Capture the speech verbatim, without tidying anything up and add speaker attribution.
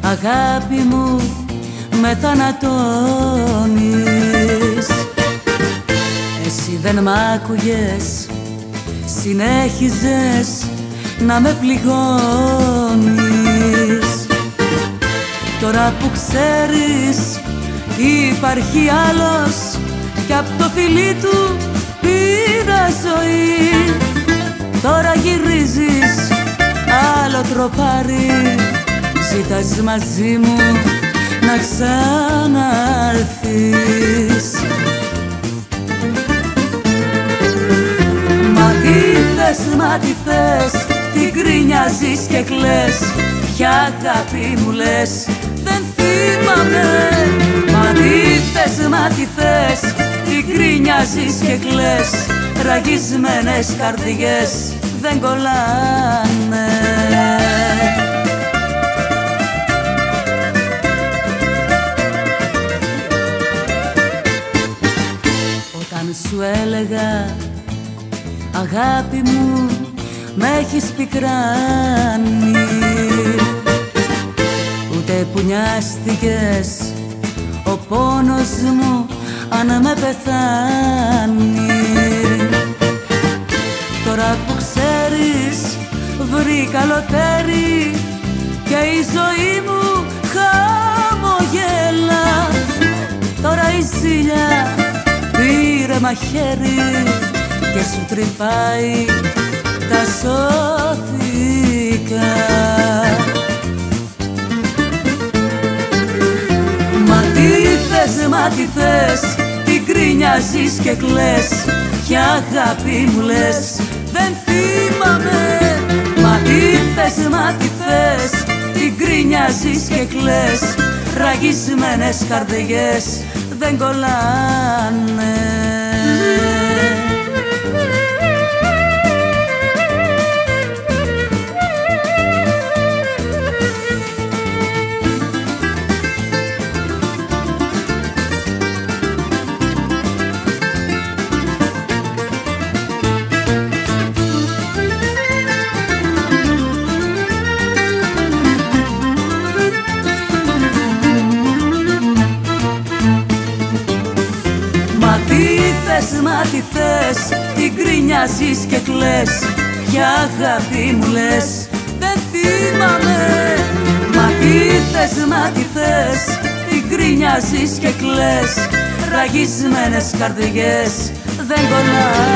Speaker 1: αγάπη μου με θανατώνεις. Εσύ δεν μ' άκουγες, συνέχιζες να με πληγώνεις. Τώρα που ξέρεις υπάρχει άλλος κι απ' το φιλί του πήρα ζωή, τώρα γυρίζεις άλλο τροπάρι, ζητάς μαζί μου να ξαναρθείς. Μα τι θες, μα τι θες, τι γκρινιάζεις και κλαις, ποια αγάπη μου λες, δεν θυμάμαι. Μα τι θες, μα τι θες, τι γκρινιάζεις και κλαις, ραγισμένες καρδιές δεν κολλάνε. Όταν σου έλεγα αγάπη μου μ' έχεις πικράνει, ούτε που νοιάστηκες ο πόνος μου αν με πεθάνει. Τώρα που ξέρεις βρήκα λωτέρι και η ζωή μου χαμογέλα, τώρα η ζήλια πήρε μαχαίρι και σου τρυπάει τα σώθηκα. Μα τι θες, μα τι θες, τι γκρινιάζεις και κλαις, ποια αγάπη μου λες, δεν θυμάμαι. Μα τι θες, μα τι θες, τι γκρινιάζεις και κλαις, ραγισμένες καρδιές δεν κολλάνε. Μα τι θες, τι γκρινιάζεις και κλαις, ποια αγάπη μου λες, δεν θυμάμαι. Μα τι θες, μα τι θες, τι γκρινιάζεις και κλαις, ραγισμένες καρδιές δεν κολλάνε.